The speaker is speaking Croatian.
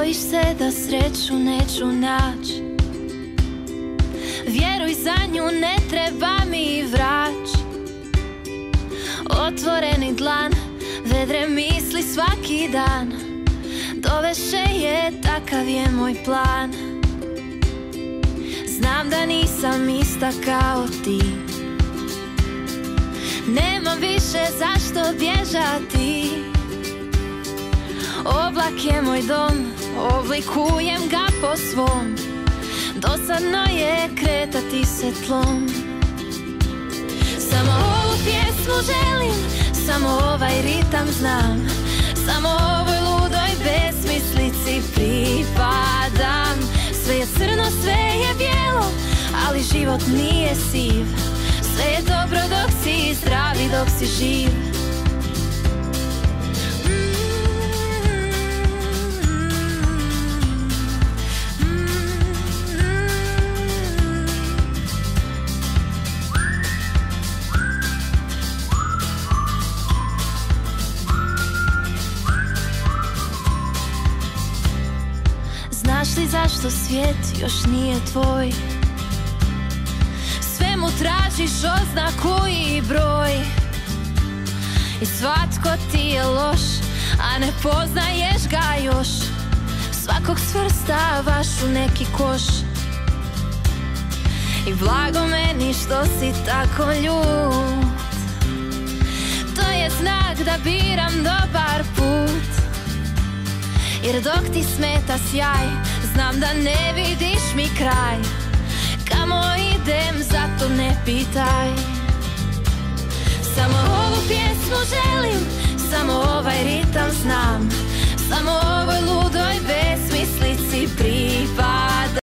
Bojiš se da sreću neću naći, vjeruj, za nju ne treba mi vrać. Otvoreni dlan, vedre misli svaki dan, doveše je, takav je moj plan. Znam da nisam ista kao ti, nemam više zašto bježati. Oblak je moj dom, oblikujem ga po svom, dosadno je kretati se tlom. Samo ovu pjesmu želim, samo ovaj ritam znam, samo ovoj ludoj besmislici pripadam. Sve je crno, sve je bijelo, ali život nije siv. Sve je dobro dok si zdrav i dok si živ. Znaš li zašto svijet još nije tvoj? Sve mu tražiš oznaku i broj, i svatko ti je loš, a ne poznaješ ga još. Svakog svrstavaš u neki koš. I blago meni što si tako ljut, to je znak da biram dobar put. Jer dok ti smeta sjaj, znam da ne vidiš mi kraj. Kamo idem, zato ne pitaj. Samo ovu pjesmu želim, samo ovaj ritam znam, samo